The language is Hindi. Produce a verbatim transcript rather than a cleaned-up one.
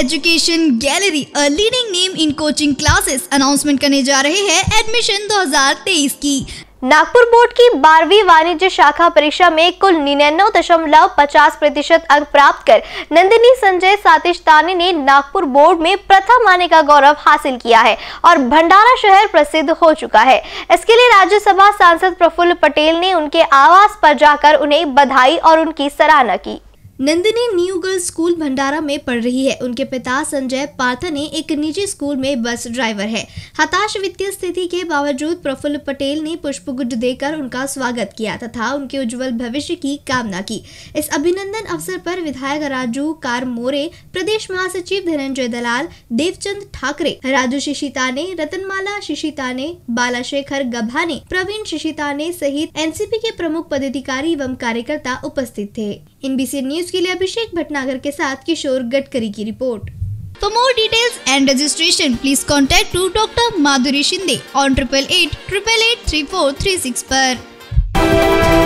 Education gallery, a leading name in coaching classes, announcement करने जा रहे हैं एडमिशन दो हज़ार तेईस की। नागपुर बोर्ड की बारहवीं वाणिज्य शाखा परीक्षा में कुल निन्यानवे दशमलव पचास प्रतिशत अंक प्राप्त कर नंदिनी संजय सातिशतानी ने नागपुर बोर्ड में प्रथम आने का गौरव हासिल किया है और भंडारा शहर प्रसिद्ध हो चुका है। इसके लिए राज्यसभा सांसद प्रफुल्ल पटेल ने उनके आवास पर जाकर उन्हें बधाई और उनकी सराहना की। Nandini new girls school Bhandara में पढ़ रही है। उनके पिता संजय पार्थने एक निजी स्कूल में बस ड्राइवर है। हताश वित्तीय स्थिति के बावजूद प्रफुल्ल पटेल ने पुष्पगुच्छ देकर उनका स्वागत किया तथा उनके उज्जवल भविष्य की कामना की। इस अभिनंदन अवसर पर विधायक राजू कारमोरे, प्रदेश महासचिव धनंजय दलाल, देवचंद ठाकरे, राजू शिशिताने, रतनमाला शिशिताने, बालाशेखर गभाने, प्रवीण शिशिताने सहित एनसीपी के प्रमुख पदाधिकारी एवं कार्यकर्ता उपस्थित थे। एनबीसी न्यूज के लिए अभिषेक भटनागर के साथ किशोर गडकरी की report. For more details and registration, please contact to Doctor Madhuri Shinde on triple eight triple eight three four three six पर।